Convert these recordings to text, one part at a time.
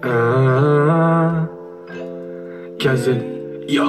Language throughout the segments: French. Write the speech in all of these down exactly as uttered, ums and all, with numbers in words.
Ah, Kazel, yo.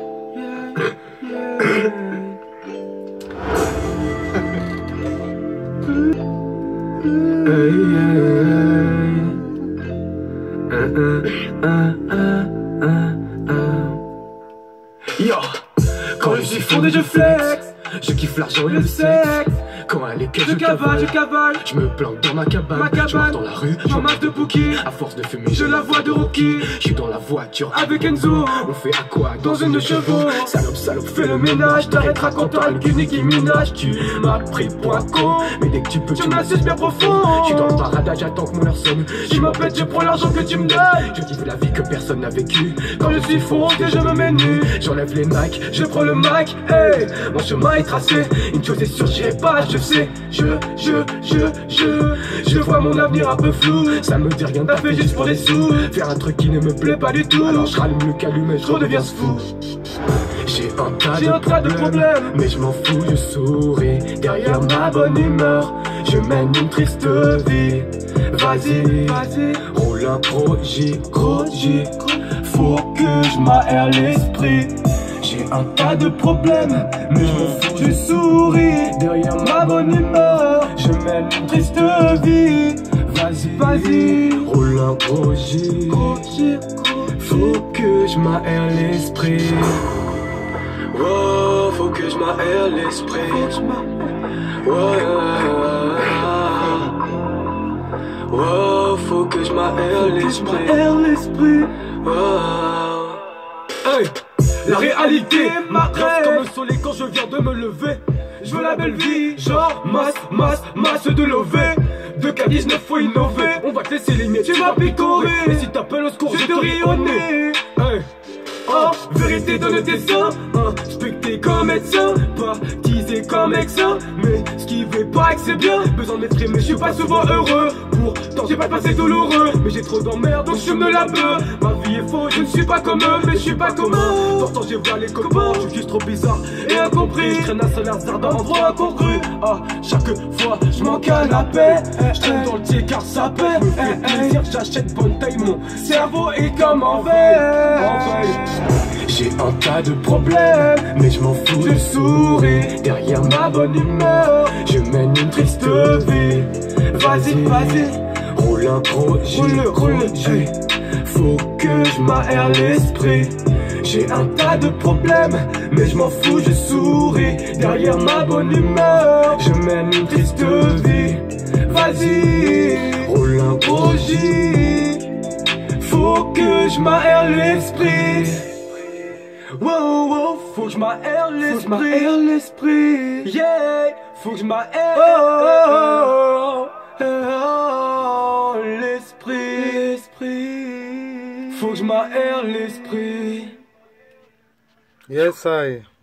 Hey, hey, ah, ah, ah, ah, ah. Yo, quand je suis fondé, je flex. Je kiffe l'argent et le sexe. Quand elle est que je cavale, je cavale. Je me planque dans ma cabane, ma cabane. Je marche dans la rue, je marche de bouquet. À force de fumer, je la vois de Rocky. Je suis dans la voiture avec Enzo. On fait à quoi dans une de chevaux. Salope, salope, fais le ménage. T'arrêteras quand t'auras le cul Nicki Minaj. Tu m'as pris pour un con, mais dès que tu peux, tu m'assises bien profond. Je suis dans le paradis, j'attends que mon heure sonne. Je m'appelle, je prends l'argent que tu me donnes. Je kiffe la vie que personne n'a vécue. Quand je suis fondé, je me mets nu. J'enlève les Nike, je prends le mic. Hey, mon chemin est tracé. Une chose est sûre, j'irai pas, je sais. Je, je, je, je, je vois mon avenir un peu flou. Ça me dit rien, t'as fait juste pour des sous. Faire un truc qui ne me plaît pas du tout. Alors je rallume le calumet, je redeviens fou. J'ai un tas, de, un tas de problèmes, mais je m'en fous, je souris. Derrière ma bonne humeur, je mène une triste vie. Vas-y, vas-y, roule un gros J, gros J. Faut que je m'aère l'esprit. J'ai un tas de problèmes, mais je m'en fous, je souris. Derrière ma bonne humeur, je mène une triste vie. Vas-y, vas-y, roule un gros J. Faut que je m'aère l'esprit. Oh, faut que je m'aère l'esprit. Oh, oh, faut que je m'aère l'esprit. Oh. Hey. La réalité m'agresse comme le soleil quand je viens de me lever. Je veux la belle vie, genre masse, masse, masse de lové. De K dix-neuf faut innover. On va te laisser les miettes, tu vas picorer. Et si t'appelles au secours, je te ris au nez. Hey. Oh, vérité donne tes seins, inspecté comme médecin, baptisé comme ex-saint. Mais ce qui veut pas que c'est bien, besoin de m'exprimer, mais je suis pas souvent heureux. Pourtant j'ai pas le passé douloureux, mais j'ai trop d'emmerdes donc je me la beuh. Ma vie est fausse, je ne suis pas comme eux, mais je suis pas comme eux. Pourtant j'ai vu les copains, je suis juste trop bizarre et incompris. Je traîne un salaire zard dans endroit incongru. Ah, chaque fois je manque à la paix. Je traîne dans le tiers car ça paie. Me fait plaisir, j'achète bonne taille, mon cerveau est comme en veille. J'ai un tas de problèmes, mais je m'en fous, je souris. Derrière ma bonne humeur, je mène une triste vie. Vas-y, vas-y, roule un gros J, roule J. Faut que je m'aère l'esprit. J'ai un tas de problèmes, mais je m'en fous, je souris. Derrière ma bonne humeur, je mène une triste vie. Vas-y, roule un gros J. Faut que je m'aère l'esprit. Wow, wow, faut que je m'aère l'esprit. Yeah, faut que je m'aère oh, oh, oh, l'esprit. Faut que je m'aère l'esprit. Yes, I.